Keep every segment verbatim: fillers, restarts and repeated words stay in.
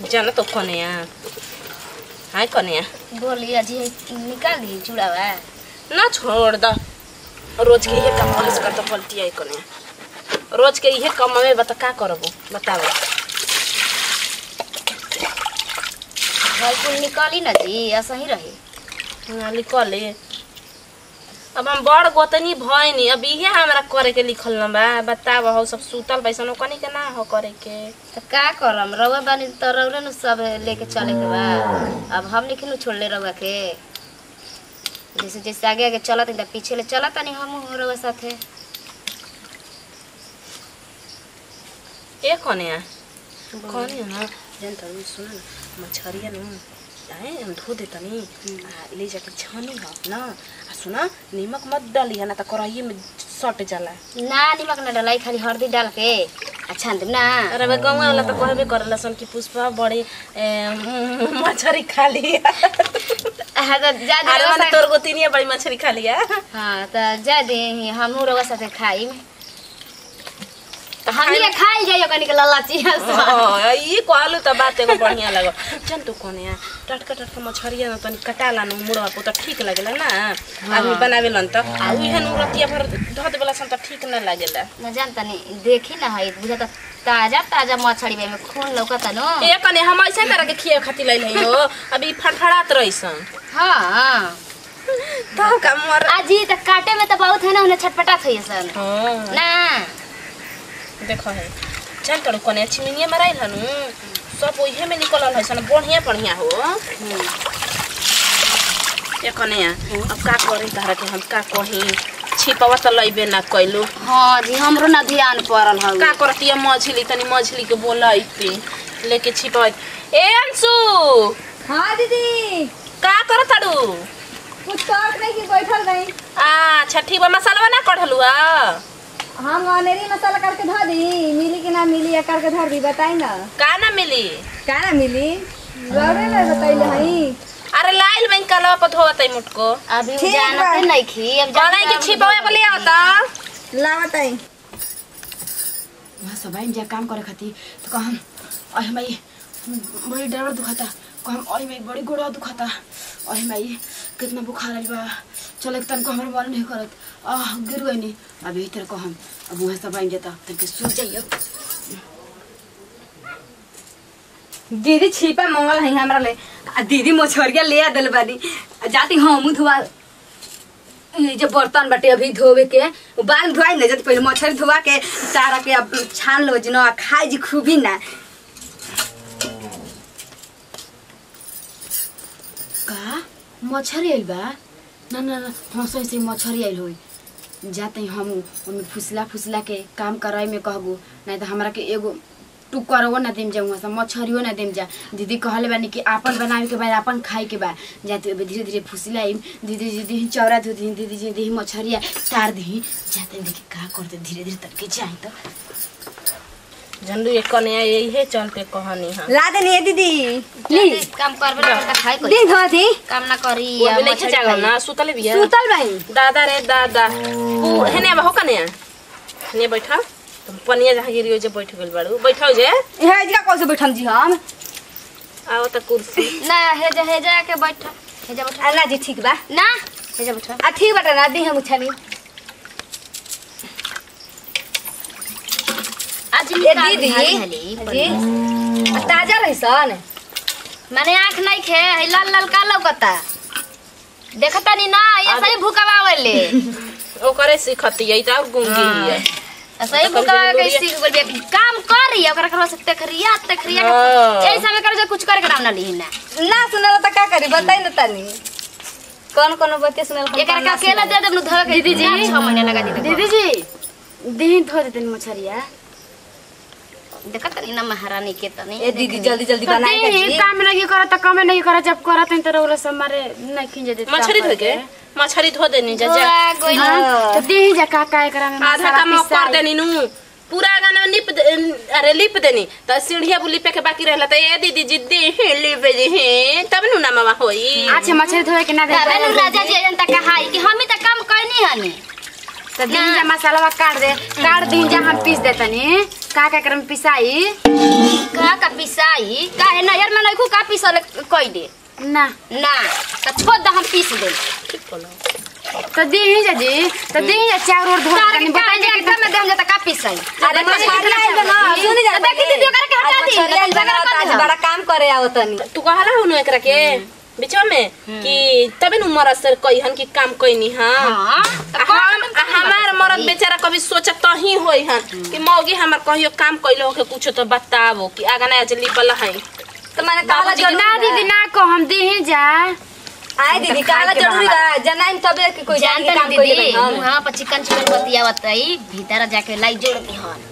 जाना तो कन्या हाय कन्या बोली अजी निकाल दी चूड़ावा ना छोड़ द रोज के ये काम पुलिस कर तो पलटी आई कन्या रोज के ये काम में बता का करबो बताओ भाई कुल निकाली ना जी ऐसा ही रहे हां निकाले अब हम बड़ गोतनी भइनी अब इहे हमरा करे के लिखल न बा बताव हो सब सुतल बैसनो कनी के ना हो करे के तो का करम रवा बानी त रौरे न सब लेके चले के बा अब हम लिखनु छोड़ले रवा के जैसे जैसे आगे आगे चलत त पीछे ले चलत नहीं हम रवा साथे ए कन्या कन्या ना जन त सुन न मछरिया न आए हम धो देतनी आ ले जाके छानी हो ना आ सुना नमक मत डाली है ना त कराई में सट जाला ना नमक ना डालाई खाली हल्दी डाल के अच्छा अंदर ना अरे बे गांव वाला त कहबे करला सन कि पुष्पा बड़ी मछरी खा लिया हां त जा दे अरे तोर गोतिनिया बड़ी मछरी खा लिया हां त जा दे हमहु रवा साथे खाई हम ये खाई जाइयो कनी के ललाची हां ई कहलु त बात एगो बढ़िया लागो जन तू कोने टटका टटका मछरिया न तनी कटाला न मुड़वा को त ठीक लागेला ना आदमी बनावेलन त आ उहे नुरतिया भर ध देबला सन त ठीक न लागेला न जानता नहीं देखी ना है बुझा त ताजा ताजा मछली में खून लौकता न ए कने हम ऐसे तरह के खिए खाती लइल है हो अभी फड़फड़ात रहिसन हां त का मर आजी त काटे में त बहुत है ना उन्हें छटपटा थइसन हां ना देखो है चल तोड़ कोने चिमनिया मराइल हनु सब ओहे में निकलल है सन बढ़िया बढ़िया हो ये कने अब का करी तारा के हम का कही छिपावा त लइबे ना कइलु हां जी हमरो ना ध्यान परल ह का करतिया मछली तनी मछली के बोलैती लेके छिपा ए अंशु हां दीदी का करताडू कुछ कर नहीं कि बैठल नहीं आ छठी बा मसाला ना कढ़लुआ हम अनेरी मसाला करके धर दी मिली कि ना मिली या करके धर दी बताई ना का ना मिली का ना मिली गौरे ले बताइले हई अरे लाइल में कलवा पर धोवतै मुटको अभी जानते नहीं खी अब जाने के छिपावे बोले आवता ला बताई वहां सब आइन जा काम करे खाती तो कहम अहे माई बड़ी डर दुखाता कहम अहे माई बड़ी गोड़ा दुखाता अहे माई कितना बुखार आइल बा चले तन को हमर मन नहीं करत आह गिर गइनी अभी इधर कहम अब वहां सब आइन जाता तन के सो जाइयो दीदी छिपा मंगल है हमरा ले आ दीदी मछरिया ले आ देल बानी जाती हम धोवा ये जो बर्तन बाटे अभी धोवे के बाल धोआई ना जत पहले मछरी धोवा के तारा के अब छान लो जी ना खाई जी खूबी ना का मछरी आइल बा ना ना ना हंसै से मछरी आइल होई जाते हम ओमे फुसला फुसला के काम कराई में कहबो नहीं तो हमरा के एगो टुकरवो ना देम जा वहां मछरियो ना देम जा दीदी कहले बानी कि आपन बनावे के बाद आपन खाए के बाद जाते धीरे धीरे फुसलाई दीदी दीदी चौरा धो दी दीदी दीदी मछरिया तार दी जाते देखि का करते धीरे धीरे तक के जाई तो झंडू एक कने यही है चलते कहानी हां ला देनी है दीदी ली काम करबे ना त खाई कोई दिन धो थी काम ना करी या नहीं जागल ना सुतले बिया सुतल भाई दादा रे दादा ओ हेने हो कने ने बैठा तुम पनिया जहां गिरियो जे बैठ गेल बाड़ू बैठो जे हे जी का से बैठम जी हम आओ त कुर्सी ना हे जा हे जा के बैठ हे जा बैठ अल्लाह जी ठीक बा ना हे जा बैठ आ ठीक बाटे ना दी हम छनी आज ए दीदी जी ताजा रहिसन माने आंख नहीं खे लाल लाल का लौकता देखता नहीं ना ये सही भूकवावेले ओकरे सिखती है त गुंगी है सही भूकवा के सीख बोल बे काम कर रही है ओकरा करवा सकते खरिया तखरिया ए समय कर जो कुछ करे के नाम ना ली ना ना सुनल त का करी बताई न तनी कौन कौन बते सुनल एकर का अकेला दे देब धर के दीदी जी छह महीने लगा दी दीदी जी देह धो देते मछरिया देखत नहीं ना महारानी के तनी ए दीदी जल्दी जल्दी बनाए के जी काम नहीं करत काम नहीं करत जब करत त रौला सब मारे नहीं खिंजे देते मछली धो के मछली धो देनी जा जा तो देही जा का का एकरा में आधा काम कर देनी नु पूरा गाना लिप अरे लिप देनी त सीढ़िया बुली पे के बाकी रहला त ए दीदी जी दे लिप दे हे तब नु ना मामा होई अच्छा मछली धोए के ना दे तबे नु राजा जी जनता कहाई कि हम ही त काम करनी हनी तो दिन जा मसाला काट दे काट दिन जा हम पीस देतनी का का करम पिसाई का का पिसाई काहे नजर में नहीं का पिसल कई दे ना ना त छोड़ द हम पीस दे ठीक बोलो तो दी ही जी तो दी ही चार और धो तार के के बताई बताई दे में दे हम जाता का पिसाई अरे मछरिया आइल बा ना सुन जा देखी दीदी ओकरा के हटा दी मछरिया आइल बा ना आज बड़ा काम करे आवतनी तू कहला हो एकरा के बिचवा में कि तबे न मरद से कहिहन कि काम कइनी हां हां हम हमार मरद बेचारा कभी सोचत ही होई हन कि मौगी हमर कहियो काम कइलो के कुछ तो बतावो कि आगा ना जल्दी पला है तो माने कहला जरूरी ना दीदी ना को हम दी ही जा आए दीदी कहला जरूरी बा जनाइन तबे कि कोई जान के काम कइले दीदी हम हां पर चिकन चिकन बतियावत है भीतर जाके लाई जोड़ दी हन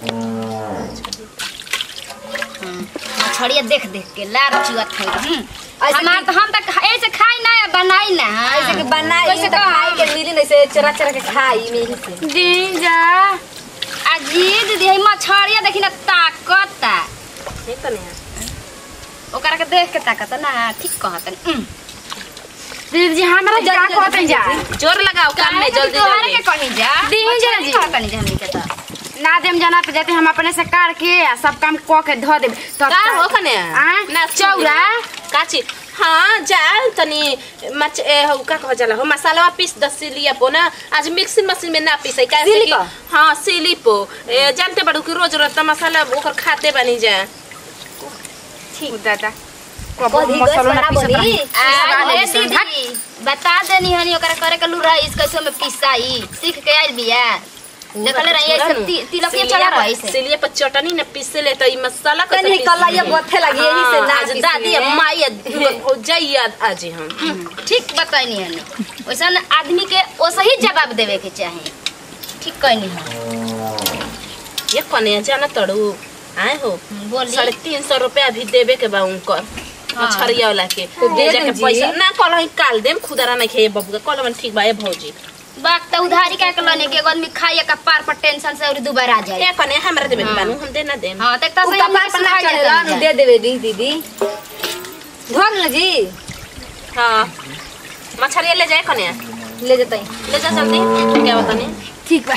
मछड़िया देख देख के लार चुअत है हमार तो हम तक ऐसे खाई ना बनाई ना ऐसे के बनाई से खाई के मिली नहीं से चरा चरा के खाई में ही से दी जा अजी दीदी है मछड़िया देखी ना ताकता ठीक त नहीं ओकरा के देख के ताकत ना ठीक कहत दीदी जी हमरा जा कहते जा जोर लगाओ काम में जल्दी तोहरे जल्दी के कहीं जा दी जा जी कहत नहीं जाने के तो ना देम जाना पे जाते हम अपने से काट के आ सब काम क के धो देब तब का हो कने ना चौरा काची हाँ जाल तनी मच ए हो का कह जाला हो मसाला पीस दस लिया पो ना आज मिक्सिंग मशीन में ना पीसै कैसे कि हां सिली पो ए, जानते बड़ू कि रोज रोज मसाला ओकर खाते बनी जा ठीक दादा कभी मसाला ना बनी अरे दीदी बता देनी हनी ओकरा करे के लू रही इस कैसे में पिसाई सीख के आइल बिया देखले रही ऐसे तिलक के चला रही से सिलिए पर चटनी न पीसे ले त ई मसाला के कनी कलाइया बथे लगी यही से ना आज दादी माई हो जाइया आज हम ठीक बताइनी हनी वैसा आदमी के ओसे ही जवाब देवे के चाहिए ठीक कहनी है ये कने जाना तड़ू आए हो बोली साढ़े तीन सौ रुपया भी देवे के बा उनकर मछरिया वाला के तो दे जाके दीजिए। पैसा ना कल काल देम खुदरा नहीं खाइए बबू के कल ठीक बा ए भौजी बात तो उधारी का के लने के आदमी खाइए का पार पर टेंशन से और दोबारा आ जाए ए कने हमरा देबे बानू हम देना देम हां तक तो सही कपार पर ना चढ़ेला नु दे देवे दी दीदी धोल न जी हां मछरिया ले जाए कने ले जतई ले जा जल्दी क्या बताने ठीक बा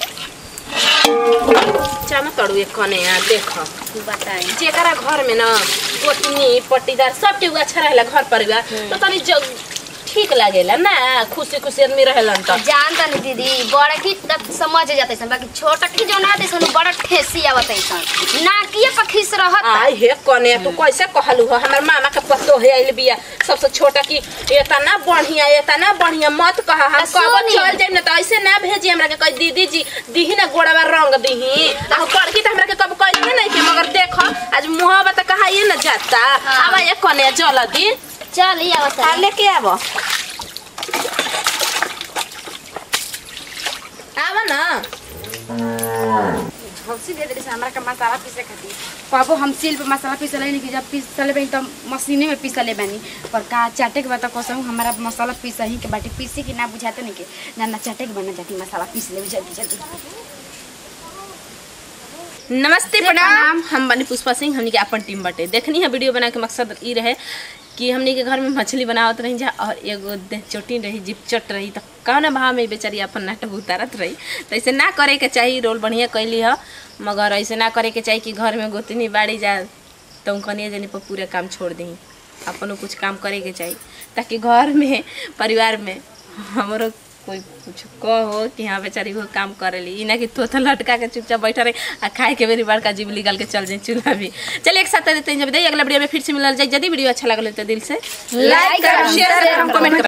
जाना तड़ू एक कने आ देख बताई जेकरा घर में ना गोतनी पट्टीदार सब के अच्छा रहेला घर परिवार तो तनी ठीक लागेला ना खुशी खुशी आदमी रहेलन त जानता नहीं दीदी बड़ा की तब समझ जाते सन बाकी छोटा की जो ना आते सन बड़ा ठेसी आवत है सन ना किए पखिस रहत आई हे कने तू कैसे कहलू हो हमर मामा के पतो है आइल बिया सबसे छोटा की एतना बढ़िया एतना बढ़िया मत कह हम कब चल जाइम ना त ऐसे ना भेजी हमरा के कह दीदी जी दीही ना गोड़वा रंग दीही आ पड़की त हमरा के कब कहले नहीं के मगर देख आज मुहावा त कहाइए ना जाता आवा ये कने जल्दी चल ही आवत आ लेके आबो आवा ना झलसी दे दे से हमरा का मसाला पीसे खाती पापो हम सिल पे मसाला पीसे लेनी कि जब पीसले बनी तो मशीने में पीसले बनी पर का चाटे के बता कसम हमारा मसाला पीसा ही के बाटी पीसी कि ना बुझाते नहीं के ना ना चाटे के बना जाती मसाला पीस ले जल्दी जल्दी नमस्ते प्रणाम हम बनी पुष्पा सिंह हमनी के अपन टीम बटे देखनी है वीडियो बना के मकसद ई रहे कि हमनी के घर में मछली बनावत रही जा और एगो चोटी रही जिप चट रही तो कौन भाव में बेचारी अपन नाटक उतारत रही तो ऐसे ना करे के चाहिए रोल बढ़िया कैली है मगर ऐसे ना करे के चाहिए कि घर में गोतनी बाड़ी जा तो उनकनिया जनी पर पूरा काम छोड़ दी अपन कुछ काम करे के चाहिए ताकि घर में परिवार में हमारो कोई कुछ कहो कि हाँ बेचारी वो काम करेली इना कि तो तो लटका के चुपचाप बैठा रही आ खाए के बेरी बड़का जीव निकाल के चल जाए चूल्हा भी चलिए एक साथ देते हैं जब अगला वीडियो में फिर से मिलल जाए यदि वीडियो अच्छा लगल तो दिल से लाइक करो शेयर करो कमेंट